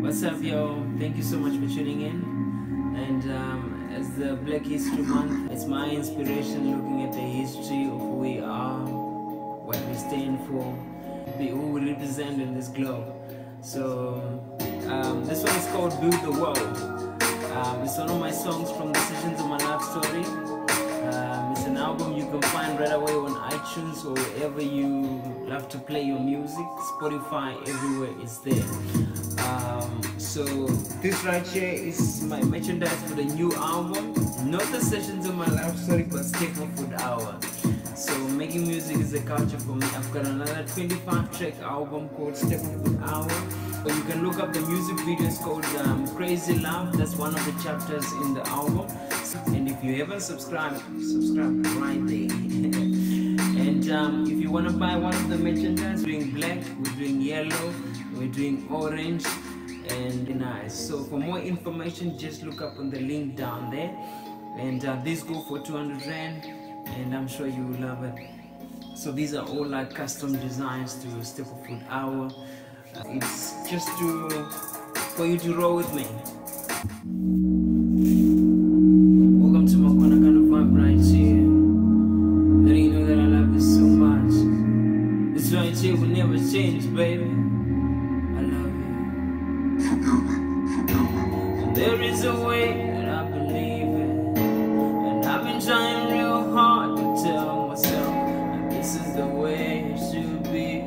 What's up, yo? Thank you so much for tuning in. And as the Black History Month, it's my inspiration looking at the history of who we are, what we stand for, who we represent in this globe. So this one is called Build the World. It's one of my songs from the Sessions of My Life Story. It's an album you can find right away on iTunes or wherever you love to play your music. Spotify, everywhere it's there. So this right here is my merchandise for the new album. Not the Sessions of My Life Story, but Staple Food Hour. So making music is a culture for me. I've got another 25-track album called Staple Food Hour. But you can look up the music videos called Crazy Love. That's one of the chapters in the album. And if you haven't subscribed, subscribe right there. And if you want to buy one of the merchandise, we're doing black, we're doing yellow, we're doing orange, and nice. So for more information, just look up on the link down there. And these go for 200 Rand, and I'm sure you will love it. So these are all like custom designs to Staple Food Hour. It's just for you to roll with me. Welcome to my corner kind of vibe right here. Letting you know that I love you so much. This right here will never change, baby. I love you. And there is a way that I believe in, and I've been trying real hard to tell myself that this is the way it should be.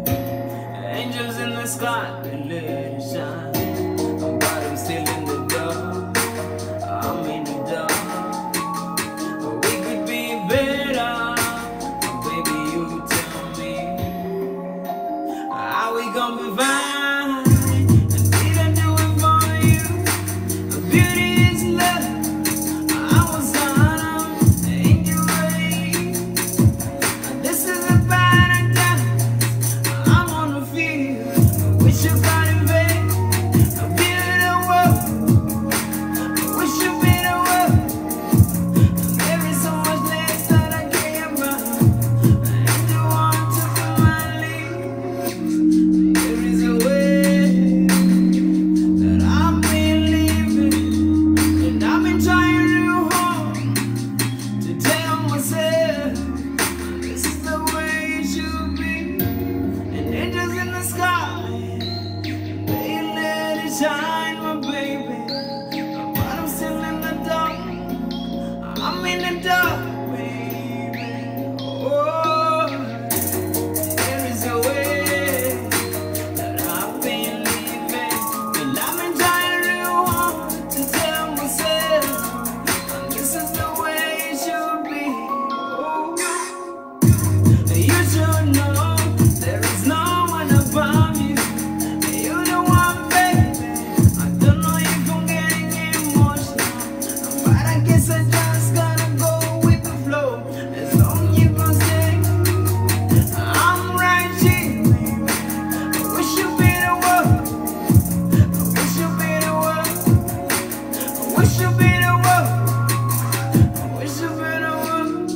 Angels in the sky, they let it shine. But I'm still in the dark. I'm in the dark. But we could be better. Baby, you tell me how we gon' be fine. And didn't do it for you. Beauty is love. I was on an angel way. This is a paradise. I wanna feel. I wish you got in vain. I feel the world. I wish you been the world. And there is so much less that I care about. I don't want to feel my leave. There is a way that I've been living, and I've been trying real hard to tell myself this is the way it should be. And angels in the sky, they let it shine, my baby. But I'm still in the dark. I'm in the dark, baby. Oh, there is a way that I've been living, and I've been trying real hard to tell myself this is the way it should be. Oh, you should know there is no one above you. You the one, baby. I don't know if I'm getting emotional, but I guess I just gotta go with the flow. As long as you gon' stay, I'm right here, baby. I wish you be the world. I wish you be the world. I wish you be the world. I wish you be the world.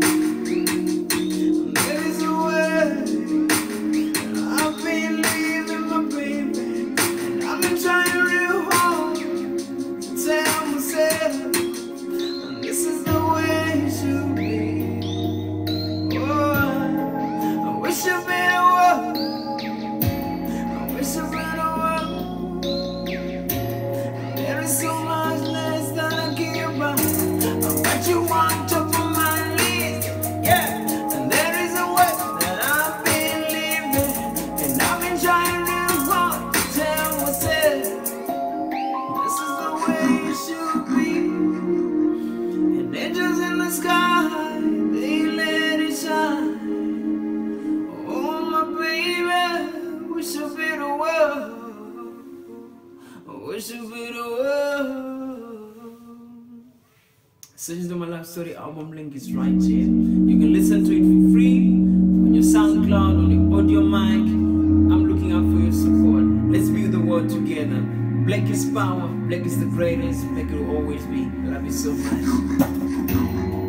There is a way I've been living, my baby, and I've been trying real hard to tell myself this is the way it should be. Oh, I wish you been the world. I wish you been the world. There is so much less that I care about. I bet you want to put my list, yeah. And there is a way that I've been living, and I've been trying real hard to tell myself this is the way it should be. And angels in the sky, they let it shine. Oh, my baby, wish you be the world. I wish you be the world. Sessions of My Life Story album link is right here. You can listen to it for free on your SoundCloud, on your audio mic. I'm looking out for your support. Let's build the world together. Black is power, black is the greatest, black will always be. I love you so much.